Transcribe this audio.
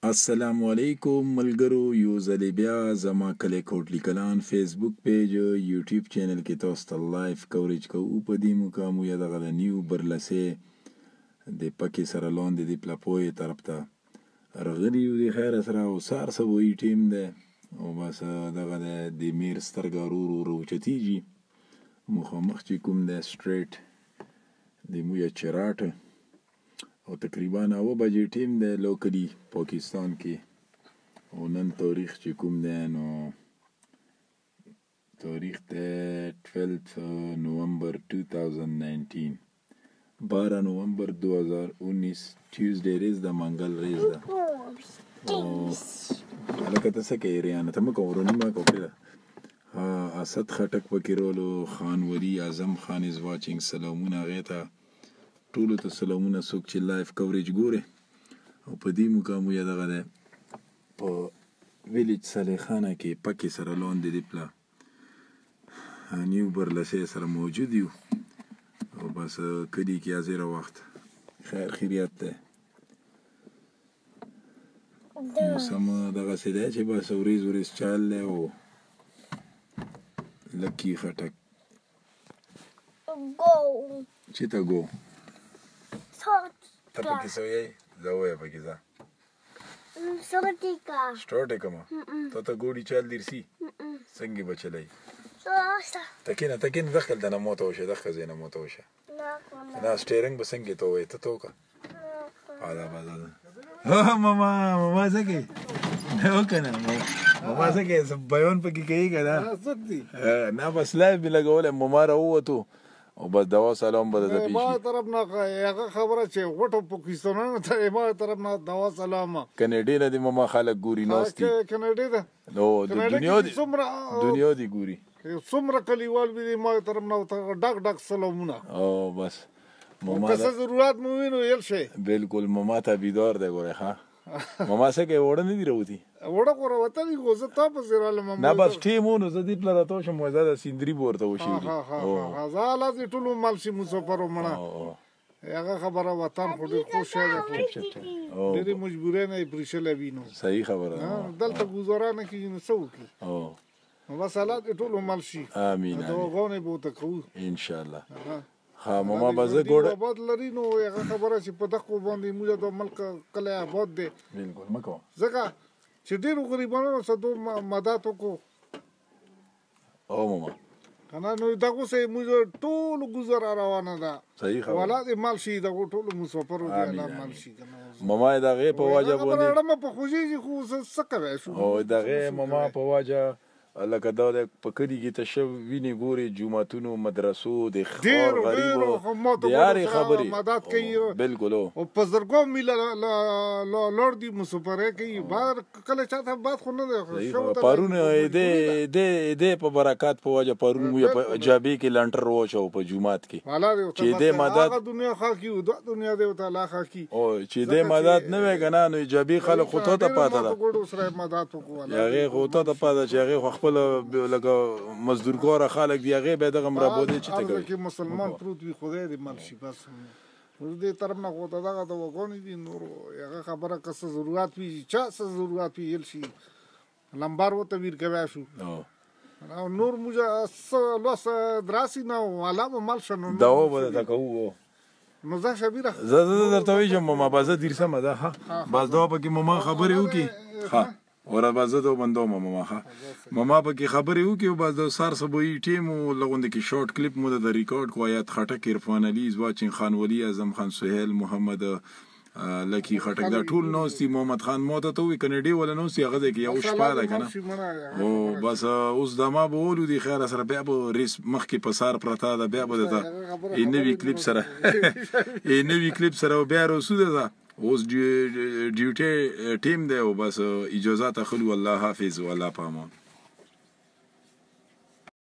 السلام علیکم ملګرو، یو ځلې بیا زما کلی کلان فیسبوک پیج یوټیوب چینل کې تاسو ته لایف کوریج کوو. په دې مقام یا دغه د نیو برلسې د پکې سره لاندې د پلاپوی طرف ته راغلي یو. د خیر سره او سار سوی ټیم دی او بس دغه د میر سترګه ورو ورو راوچتېږي. مخامخ چې کوم دی سټریټ د مویه چراټ او تقریبا 9 بجې ټیم دی لوکلی پاکستان کې. او نن تاریخ چې کوم دی نو تاریخ دی 12 نومبر 2019 12 نومبر 2019 ټیوزډے ریز ده، منګل ریز ده. او هلکه ته څه کوې ریانه؟ ته مه کوه ورونی مه کوه پرېږده. اسد خټک پکې رولو، خان ولی اعظم خان از واچینګ. سلامونه هغې ته ټولو ته سلامونه، څوک چې لایف کوریج ګوري. او په دې مقام یا دغه دی په ویلیج صلیخانه کې پکې سره لاندې د پله نیو برلسې سره موجود یو. او بس کلي کې حاضره وخت خیر خیریت دی. موسم دغسې دی چې بس وریځ وریځ چال دی. او لکي خټک چېرته ګو ته پکې څه وایې؟ زه ووایه پکې ځه سټارټ یې کړمه. تا ته ګوډي چال درسي څنګه به چلوي؟ ته کېنه ته کېنه دخل ته نه موته وشه، دغه ځای نه موته وشه. نه سټیرنګ به څنګه ته ووایې؟ ته وکړه ماما څه کوې؟ وکړه نه ماما څه کوې؟ بیان پکې کوي که نه؟ نه بس لایف مې لګولی، ماما راووتو او بس دوا سلام به درته پیښ ما طرف نه هغه خبره چې غټو پاکستانانو ته ما طرف نه دوا سلام. کنیډې نه دي ماما خلک ګوري ناست دي. کنیډې ده نو د دنیا دي ګوري. څومره کلیوال به دي ما طرف نه ډک ډک سلامونه. او بس ماما که څه ضرورت مو وي نو ویل شي. بالکل ماما ته بیدار دی ګورې. ښه ماما څه کوې؟ اوړه نه دي راوتي؟ اوړه خو راوتلي خو زه تا پسې رالم. نه بس ټیم و نو زه دې پله راته وشم زه د سیندري به ورته وشېږي. زه حالات یې ټول ومال شي مسافر ومړه. هغه خبره وطن خو ډېر خوږ شی دی، ډېرې مجبورۍ نه یې پرېښلی وي. نو صحیح خبره ده. دلته ګزاره نه کېږي نو څه وکړي؟ نو بس حالات یې ټول ومال شي. امین دعاګانې به ورته کوو انشاءالله. ها ماما به زه ګوډه آباد لري نو هغه خبره چې په دغو باندې موږ د ملک کلی آباد دی. بالکل مه کوه ځکه چې ډېرو غریبانو څه دو مدد وکړو. او ماما که نه نو دغو سه موږ ټولو ګزاره روانه ده. صحیح خبره. والا دې مال شي دغو ټولو مسافرو دې الله مال شي. ماما یې د هغې په وجه باندې رړمه په خوږېږي خو څه کوی شو. او د هغې ماما په وجه لکه دا د په کلي کې ته شب وینې ګورې جوماتونو مدرسو د ښار غریبو د هرې خبرې مدد کوي. بالکل او په زرګو میله لوړ دي مسافرۍ کوي. بهر کله چاته باد خو نه دی. پرون دې په برکات په وجه پرون مو په جابې کې لنټر واچو په جومات کې چې دې مدد هغه دنیا ښه کړي دا دنیا دې ورته الله ښه کړي. او چې دې مدد نه وی که نه نو جابې خلک خو ته پاته ده. هغې خو ته پاته چې هغې خو خپل لکه مزدور کاره خلک دي هغې به یې دغه مرابودې چې ته کوي کې مسلمان پروت وي خدای دې مل شي. بس دې طرف نه خو ته دغه دواګانې دي. نور هغه خبره که څه ضرورت وي چا څه ضرورت وي ویل شي لمبار ورته ویر کوی شو. او نور موږ څه لوس دراسي نه والا به مل شه نو دوا به درته کوو. نو زه شبیره زه درته ویږم ماما به زه دیرسمه ده. ښه بس دوا پکې ماما خبرې وکړي. ښه وره به زه دو بندوم ماما. ښه ماما پکې خبرې وکړي. او بس د سار سبویي ټیم و لغونده کې شارټ کلیپ مو د ریکارډ کو. آیات خټک، عرفان علي از واچینګ، خان ولی اعظم خان، سهیل محمد، لکی خټک دا ټول ناست دي. محمد خان ما ته وایي کنیډي ولا ناست دي هغه ځای کې یو شپه ده که نه. او بس اوس دما به ولو دي خیر سره بیا به ریس مخکې په سار پرته ده. بیا به درته نوي کلیپ سره بیا رسوده ده. اوس ډیوټي ټیم دی او بس اجازه اخلو. الله حافظ والله پامان.